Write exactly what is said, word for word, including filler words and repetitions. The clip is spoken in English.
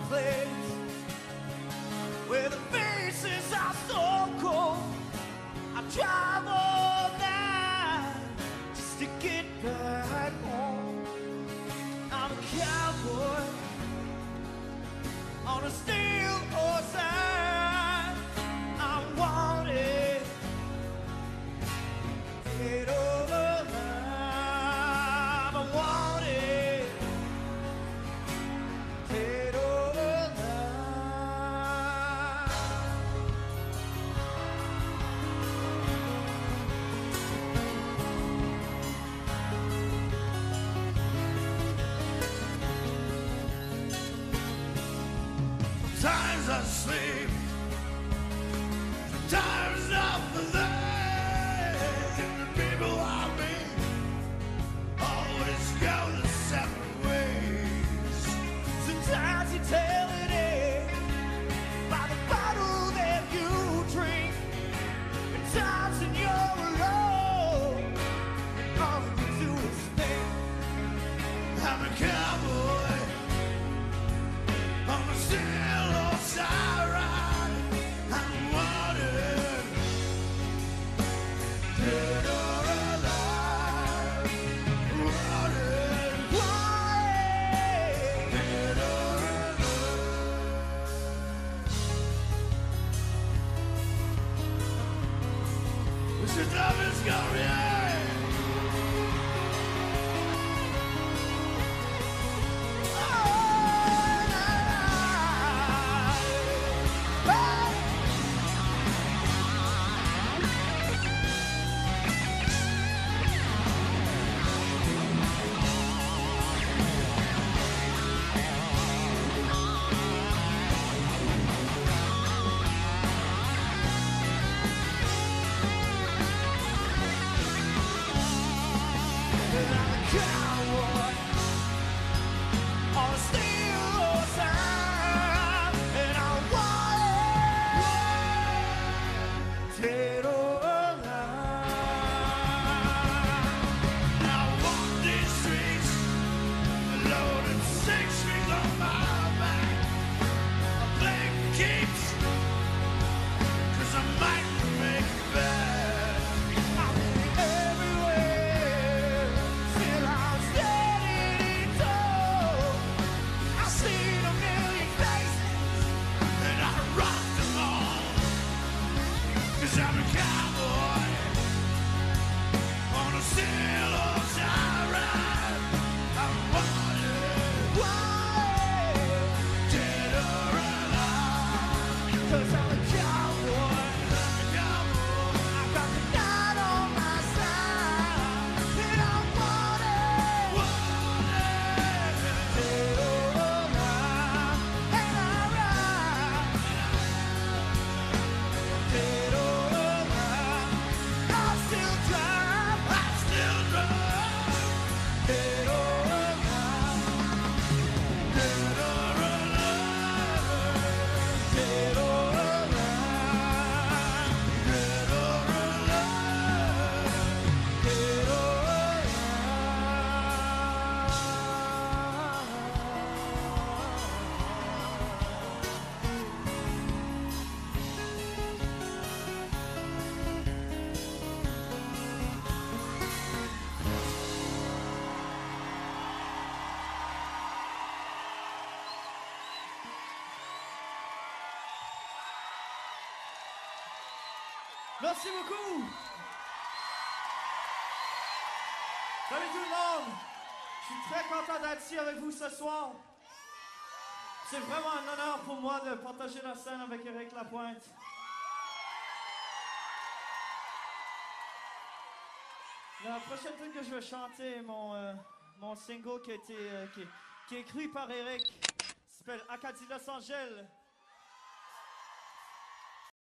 place where the faces are so cold. I drive all night just to get back home. I'm a cowboy on a steel horse. I'm wanted, dead or alive. I'm wanted, dead or alive. Sometimes I sleep, sometimes I'm alive. The people I meet always go the separate ways. Sometimes you tell it is by the bottle that you drink. And times when you're alone, and all you do is think. I'm a cowboy on a steel horse I ride. I'm wanted, dead or alive. Wanted, wanted, dead or alive. Mister Thomas Gourier. Merci beaucoup. Salut tout le monde. Je suis très content d'être ici avec vous ce soir. C'est vraiment un honneur pour moi de partager la scène avec Éric Lapointe. La prochaine tune que je vais chanter est mon, euh, mon single qui a été euh, qui, qui est écrit par Éric. Il s'appelle Acadie Los Angeles.